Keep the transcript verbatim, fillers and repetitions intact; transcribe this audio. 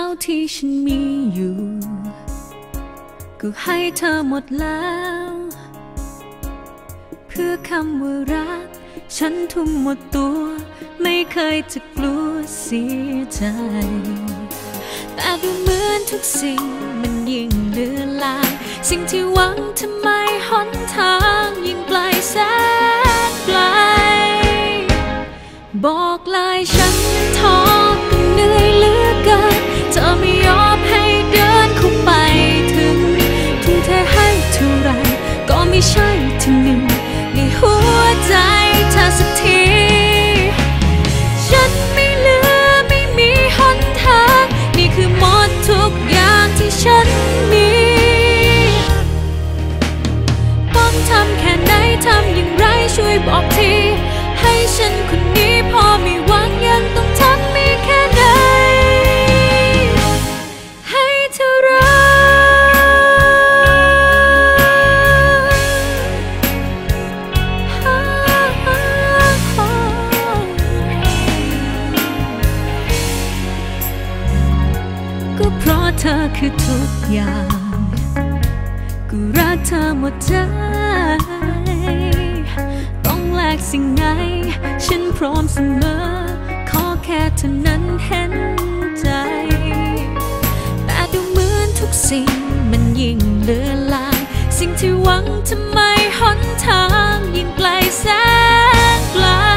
าที่ฉันมีอยู่ก็ให้เธอหมดแล้วเพื่อคำว่ารักฉันทุ่มหมดตัวไม่เคยจะกลัวเสียใจแต่ดูเหมือนทุกสิ่งมันยิ่งเลือนลางสิ่งที่หวังทำไมหนทางยิ่งไกลแสนไกลบอกลายฉันท้อก็เหนื่อยเหลือเกินเธอไม่ยอมให้เดินเข้าไปถึงทุ่มเทให้เท่าไรก็ไม่ใช่ที่หนึ่งในหัวใจเธอสักทีฉันไม่เหลือไม่มีหนทางนี่คือหมดทุกอย่างที่ฉันมีต้องทำแค่ไหนทำอย่างไรช่วยบอกทีให้ฉันคนนี้พอไม่หวังยังต้องทำมีแค่ไหนให้เธอรักก็เพราะเธอคือทุกอย่างก็รักเธอหมดใจต้องแลกสิ่งไหนฉันพร้อมเสมอขอแค่เธอนั้นเห็นใจแต่ดูเหมือนทุกสิ่งมันยิ่งเลือนลางสิ่งที่หวังทำไมหนทางยิ่งไกลแสนไกล